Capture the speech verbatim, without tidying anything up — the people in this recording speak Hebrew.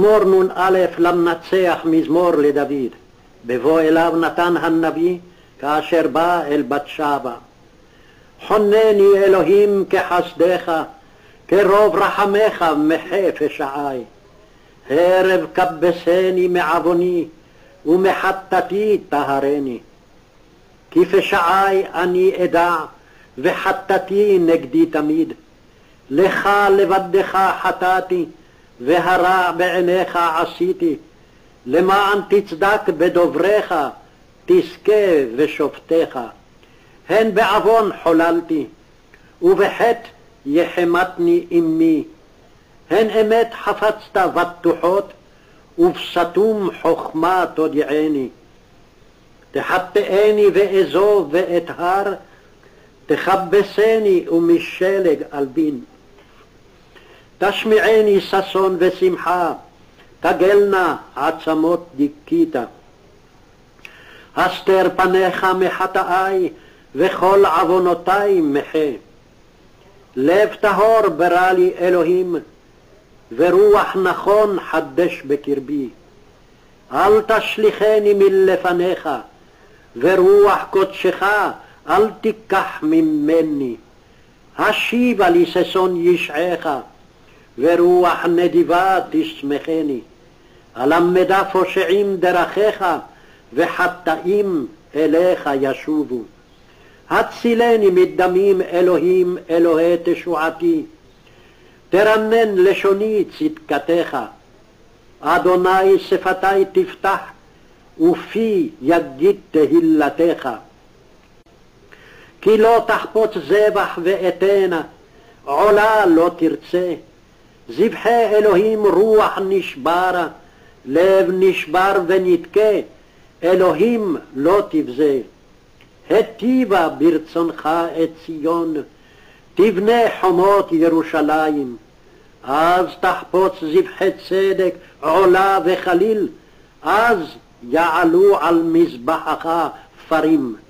מזמור נ"א למנצח, מזמור לדוד. בבוא אליו נתן הנביא כאשר בא אל בת שבע. חונני אלוהים כחסדך, כרוב רחמך מחה פשעי. הרב כבסני מעווני, ומחטאתי טהרני. כי פשעי אני אדע, וחטאתי נגדי תמיד. לך לבדך חטאתי, והרע בעיניך עשיתי. למען תצדק בדובריך, תזכה ושופטיך. הן בעוון חוללתי, ובחטא יחמתני אמי. הן אמת חפצת בטוחות, ובסתום חוכמה תודיעני. תחטאני ואזוב ואתהר, תכבסני ומשלג אלבין. תשמיעני ששון ושמחה, תגלנה עצמות דיכית. הסתר פניך מחטאי, וכל עוונותי מחה. לב טהור ברא לי אלוהים, ורוח נכון חדש בקרבי. אל תשליכני מלפניך, ורוח קודשך אל תיקח ממני. השיבה לי ששון ישעך, ורוח נדיבה תשמחני. אלמדה פושעים דרכיך, וחטאים אליך ישובו. הצילני מדמים אלוהים אלוהי תשועתי, תרנן לשוני צדקתך. אדוני שפתי תפתח, ופי יגיד תהילתך. כי לא תחפוץ זבח ואתנה, עולה לא תרצה. זבחי אלוהים רוח נשברה, לב נשבר ונתקה, אלוהים לא תבזה. היטיבה ברצונך את ציון, תבנה חומות ירושלים. אז תחפוץ זבחי צדק עולה וחליל, אז יעלו על מזבחך פרים.